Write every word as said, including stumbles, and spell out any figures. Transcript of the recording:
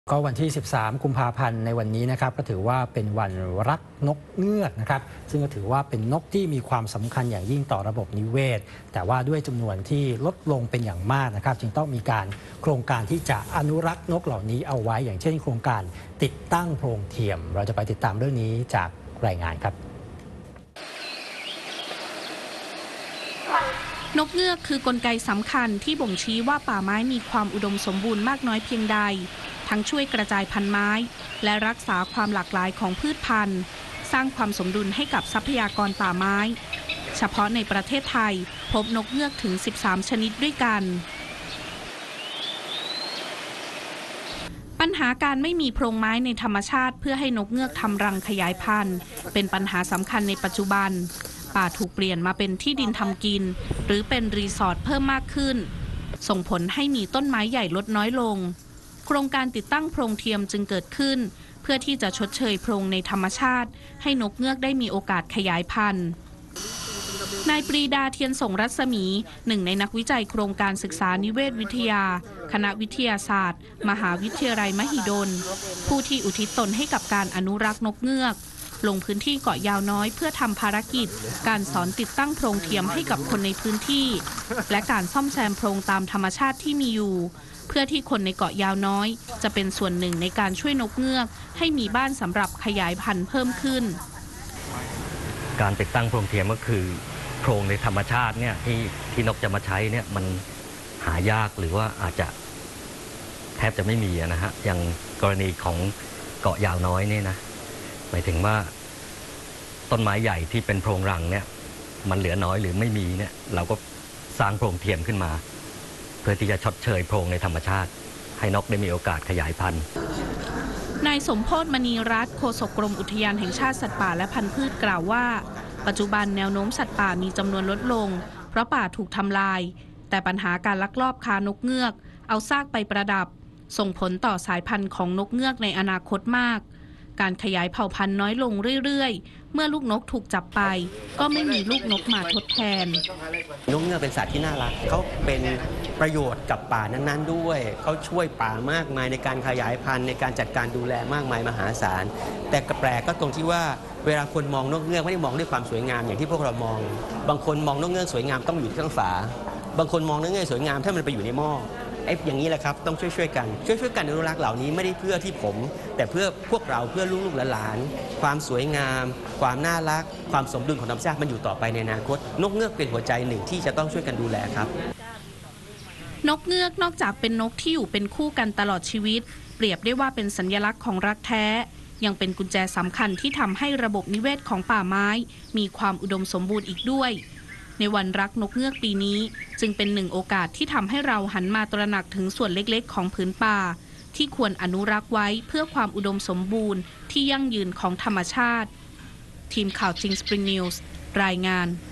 ก็วันที่ สิบสาม กุมภาพันธ์ในวันนี้นะครับก็ถือว่าเป็นวันรักนกเงือกนะครับซึ่งก็ถือว่าเป็นนกที่มีความสำคัญอย่างยิ่งต่อระบบนิเวศแต่ว่าด้วยจำนวนที่ลดลงเป็นอย่างมากนะครับจึงต้องมีการโครงการที่จะอนุรักษ์นกเหล่านี้เอาไว้อย่างเช่นโครงการติดตั้งโพรงเทียมเราจะไปติดตามเรื่องนี้จากรายงานครับนกเงือกคือกลไกสำคัญที่บ่งชี้ว่าป่าไม้มีความอุดมสมบูรณ์มากน้อยเพียงใดทั้งช่วยกระจายพันธุ์ไม้และรักษาความหลากหลายของพืชพันธุ์สร้างความสมดุลให้กับทรัพยากรป่าไม้เฉพาะในประเทศไทยพบนกเงือกถึงสิบสามชนิดด้วยกันปัญหาการไม่มีโพรงไม้ในธรรมชาติเพื่อให้นกเงือกทำรังขยายพันธุ์เป็นปัญหาสำคัญในปัจจุบันป่าถูกเปลี่ยนมาเป็นที่ดินทำกินหรือเป็นรีสอร์ทเพิ่มมากขึ้นส่งผลให้มีต้นไม้ใหญ่ลดน้อยลงโครงการติดตั้งโพรงเทียมจึงเกิดขึ้นเพื่อที่จะชดเชยโพรงในธรรมชาติให้นกเงือกได้มีโอกาสขยายพันธุ์นายปรีดาเทียนส่งรัศมีหนึ่งในนักวิจัยโครงการศึกษานิเวศวิทยาคณะวิทยาศาสตร์มหาวิทยาลัยมหิดลผู้ที่อุทิศตนให้กับการอนุรักษ์นกเงือกลงพื้นที่เกาะยาวน้อยเพื่อทำภารกิจการสอนติดตั้งโพรงเทียมให้กับคนในพื้นที่และการซ่อมแซมโพรงตามธรรมชาติที่มีอยู่เพื่อที่คนในเกาะยาวน้อยจะเป็นส่วนหนึ่งในการช่วยนกเงือกให้มีบ้านสำหรับขยายพันธุ์เพิ่มขึ้นการติดตั้งโพรงเทียมก็คือโพรงในธรรมชาติเนี่ยที่ที่นกจะมาใช้เนี่ยมันหายากหรือว่าอาจจะแทบจะไม่มีนะฮะอย่างกรณีของเกาะยาวน้อยนี่นะหมายถึงว่าต้นไม้ใหญ่ที่เป็นโพรงรังเนี่ยมันเหลือน้อยหรือไม่มีเนี่ยเราก็สร้างโพรงเทียมขึ้นมาเพื่อที่จะชดเชยโพรงในธรรมชาติให้นกได้มีโอกาสขยายพันธุ์นายสมโพธิ์มณีรัตน์โฆษกกรมอุทยานแห่งชาติสัตว์ป่าและพันธุ์พืชกล่าวว่าปัจจุบันแนวโน้มสัตว์ป่ามีจำนวนลดลงเพราะป่าถูกทำลายแต่ปัญหาการลักลอบค้านกเงือกเอาซากไปประดับส่งผลต่อสายพันธุ์ของนกเงือกในอนาคตมากการขยายเผ่าพันธุ์น้อยลงเรื่อยๆเมื่อลูกนกถูกจับไปก็ไม่มีลูกนกมาทดแทนนกเงือกเป็นสัตว์ที่น่ารักเขาเป็นประโยชน์กับป่านั้นๆด้วยเขาช่วยป่ามากมายในการขยายพันธุ์ในการจัดการดูแลมากมายมหาศาลแต่กระแปลกก็ตรงที่ว่าเวลาคนมองนกเงือกไม่ได้มองด้วยความสวยงามอย่างที่พวกเรามองบางคนมองนกเงือกสวยงามต้องอยู่ที่ข้างฝาบางคนมองนกเงือกสวยงามถ้ามันไปอยู่ในหม้อไอ้อย่างนี้แหละครับต้องช่วยๆกันช่วยๆกันอนุรักษ์เหล่านี้ไม่ได้เพื่อที่ผมแต่เพื่อพวกเราเพื่อลูกๆหลานๆความสวยงามความน่ารักความสมดุลของธรรมชาติมันอยู่ต่อไปในอนาคตนกเงือกเป็นหัวใจหนึ่งที่จะต้องช่วยกันดูแลครับนกเงือกนอกจากเป็นนกที่อยู่เป็นคู่กันตลอดชีวิตเปรียบได้ว่าเป็นสัญลักษณ์ของรักแท้ยังเป็นกุญแจสำคัญที่ทำให้ระบบนิเวศของป่าไม้มีความอุดมสมบูรณ์อีกด้วยในวันรักนกเงือกปีนี้จึงเป็นหนึ่งโอกาสที่ทำให้เราหันมาตระหนักถึงส่วนเล็กๆของผืนป่าที่ควรอนุรักษ์ไว้เพื่อความอุดมสมบูรณ์ที่ยั่งยืนของธรรมชาติทีมข่าวจิงสปริงนิวส์รายงาน